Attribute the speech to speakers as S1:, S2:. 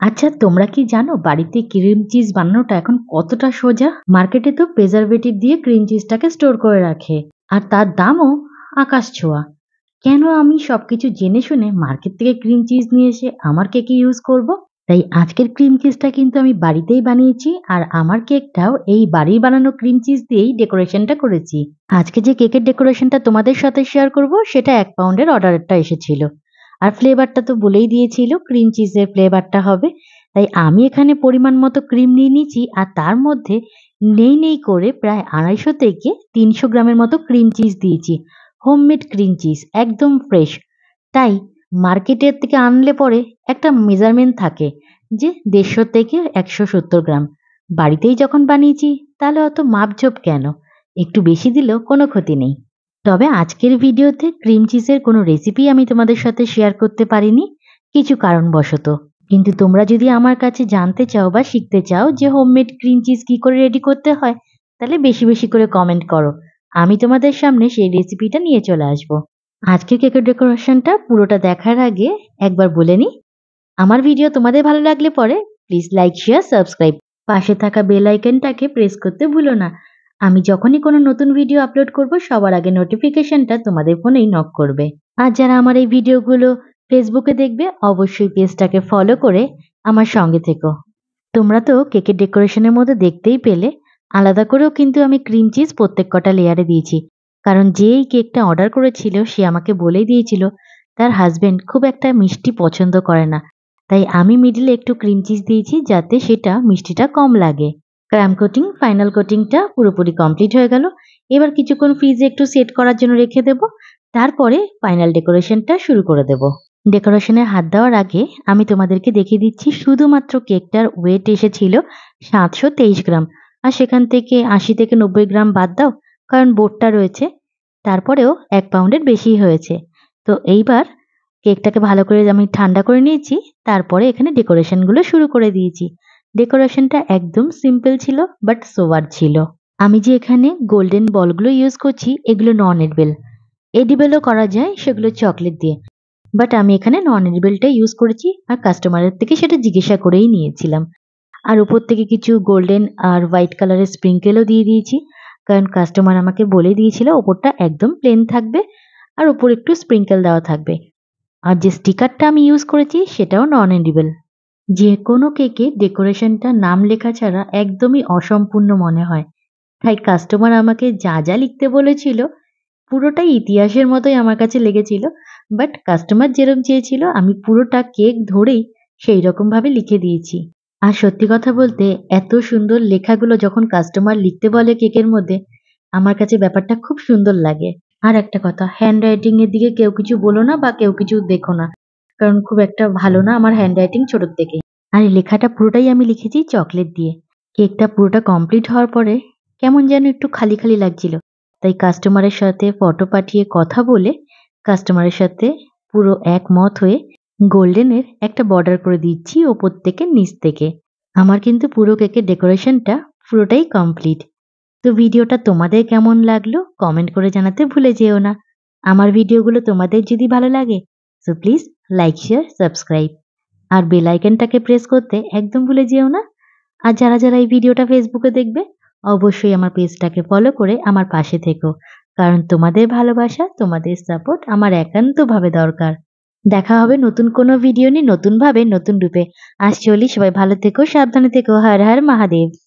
S1: আচ্ছা, তোমরা কি জানো বাড়িতে ক্রিম চিজ বানানোটা এখন কতটা সোজা? মার্কেটে তো প্রিজারভেটিভ দিয়ে ক্রিম চিজটাকে স্টোর করে রাখে, আর তার দামও আকাশ ছোঁয়া। কেন আমি সবকিছু জেনে শুনে মার্কেট থেকে ক্রিম চিজ নিয়ে এসে আমার কেকে ইউজ করব? তাই আজকের ক্রিম চিজটা কিন্তু আমি বাড়িতেই বানিয়েছি, আর আমার কেকটাও এই বাড়ির বানানো ক্রিম চিজ দিয়েই ডেকোরেশনটা করেছি। আজকে যে কেকের ডেকোরেশনটা তোমাদের সাথে শেয়ার করব সেটা 1 পাউন্ডের অর্ডারটা এসেছিল। আর ফ্লেভারটা তো বলেই দিয়েছিল ক্রিম চিজের ফ্লেভারটা হবে। তাই আমি এখানে পরিমাণ মতো ক্রিম নিয়ে নিয়েছি, আর তার মধ্যে নেই করে প্রায় 250 থেকে 300 গ্রামের মতো ক্রিম চিজ দিয়েছি। হোমমেড ক্রিম চিজ, একদম ফ্রেশ। তাই মার্কেটের থেকে আনলে পরে একটা মেজারমেন্ট থাকে যে 150 থেকে 170 গ্রাম। বাড়িতেই যখন বানিয়েছি তাহলে অত মাপঝোপ কেন, একটু বেশি দিলেও কোনো ক্ষতি নেই। তবে আজকের ভিডিওতে ক্রিম চিজের কোনো রেসিপি আমি তোমাদের সাথে শেয়ার করতে পারিনি, কিছু কারণবশত। কিন্তু তোমরা যদি আমার কাছে জানতে চাও বা শিখতে চাও যে হোমমেড ক্রিম চিজ কি করে রেডি করতে হয়, তাহলে বেশি বেশি করে কমেন্ট করো। আমি তোমাদের সামনে সেই রেসিপিটা নিয়ে চলে আসবো। আজকের কেকের ডেকোরেশনটা পুরোটা দেখার আগে একবার বলে নিই, আমার ভিডিও তোমাদের ভালো লাগলে পরে প্লিজ লাইক, শেয়ার, সাবস্ক্রাইব, পাশে থাকা বেল আইকনটাকে প্রেস করতে ভুলো না। আমি যখনই কোনো নতুন ভিডিও আপলোড করব সবার আগে নোটিফিকেশনটা তোমাদের ফোনেই নক করবে। আর যারা আমার এই ভিডিওগুলো ফেসবুকে দেখবে অবশ্যই পেজটাকে ফলো করে আমার সঙ্গে থেকো। তোমরা তো কেকের ডেকোরেশনের মধ্যে দেখতেই পেলে আলাদা করেও কিন্তু আমি ক্রিম চিজ প্রত্যেক কটা লেয়ারে দিয়েছি, কারণ যে এই কেকটা অর্ডার করেছিল সে আমাকে বলেই দিয়েছিল তার হাজবেন্ড খুব একটা মিষ্টি পছন্দ করে না। তাই আমি মিডিলে একটু ক্রিম চিজ দিয়েছি যাতে সেটা মিষ্টিটা কম লাগে। ক্রাম কোটিং, ফাইনাল কোটিংটা পুরোপুরি কমপ্লিট হয়ে গেল। এবার কিছুক্ষণ ফ্রিজে একটু সেট করার জন্য রেখে দেব, তারপরে ফাইনাল ডেকোরেশনটা শুরু করে দেব। ডেকোরেশনে হাত দেওয়ার আগে আমি তোমাদেরকে দেখিয়ে দিচ্ছি শুধুমাত্র কেকটার ওয়েট এসেছিল 723 গ্রাম, আর সেখান থেকে 80 থেকে 90 গ্রাম বাদ দাও, কারণ বোর্ডটা রয়েছে, তারপরেও 1 পাউন্ডের বেশি হয়েছে। তো এইবার কেকটাকে ভালো করে আমি ঠান্ডা করে নিয়েছি, তারপরে এখানে ডেকোরেশনগুলো শুরু করে দিয়েছি। ডেকোরেশনটা একদম সিম্পল ছিল বাট সোবার ছিল। আমি যে এখানে গোল্ডেন বলগুলো ইউজ করছি এগুলো নন এডিবেল, এডিবেলও করা যায় সেগুলো চকলেট দিয়ে, বাট আমি এখানে নন এডিবেলটা ইউজ করেছি, আর কাস্টমারের থেকে সেটা জিজ্ঞাসা করেই নিয়েছিলাম। আর উপর থেকে কিছু গোল্ডেন আর হোয়াইট কালারের স্প্রিঙ্কেলও দিয়ে দিয়েছি, কারণ কাস্টমার আমাকে বলে দিয়েছিল ওপরটা একদম প্লেন থাকবে আর উপর একটু স্প্রিঙ্কেল দেওয়া থাকবে। আর যে স্টিকারটা আমি ইউজ করেছি সেটাও নন এডিবেল। যে কোনো কেকে ডেকোরেশনটা নাম লেখা ছাড়া একদমই অসম্পূর্ণ মনে হয়। তাই কাস্টমার আমাকে যা যা লিখতে বলেছিল পুরোটাই ইতিহাসের মতোই আমার কাছে লেগেছিল। বাট কাস্টমার যেরকম চেয়েছিল আমি পুরোটা কেক ধরেই সেই রকম ভাবে লিখে দিয়েছি। আর সত্যি কথা বলতে এত সুন্দর লেখাগুলো যখন কাস্টমার লিখতে বলে কেকের মধ্যে, আমার কাছে ব্যাপারটা খুব সুন্দর লাগে। আর একটা কথা, হ্যান্ড রাইটিং এর দিকে কেউ কিছু বলো না বা কেউ কিছু দেখো না, কারণ খুব একটা ভালো না আমার হ্যান্ড রাইটিং ছোটোর থেকে। আর এই লেখাটা পুরোটাই আমি লিখেছি চকলেট দিয়ে। কেকটা পুরোটা কমপ্লিট হওয়ার পরে কেমন যেন একটু খালি খালি লাগছিল, তাই কাস্টমারের সাথে ফটো পাঠিয়ে কথা বলে কাস্টমারের সাথে পুরো একমত হয়ে গোল্ডেনের একটা বর্ডার করে দিচ্ছি ওপর থেকে নিচ থেকে। আমার কিন্তু পুরো কেকের ডেকোরেশনটা পুরোটাই কমপ্লিট। তো ভিডিওটা তোমাদের কেমন লাগলো কমেন্ট করে জানাতে ভুলে যেও না। আমার ভিডিওগুলো তোমাদের যদি ভালো লাগে so please like, share, subscribe, আর বেল আইকনটাকে প্রেস করতে একদম ভুলে যেও না। আর যারা এই ভিডিওটা ফেসবুকে দেখবে অবশ্যই আমার পেজটাকে ফলো করে আমার পাশে থেকো, কারণ তোমাদের ভালোবাসা, তোমাদের সাপোর্ট আমার একান্তভাবে দরকার। দেখা হবে নতুন কোনো ভিডিও নিয়ে, নতুন ভাবে, নতুন রূপে। আজ চলি, সবাই ভালো থেকো, সাবধানে থেকো। হর হর মহাদেব।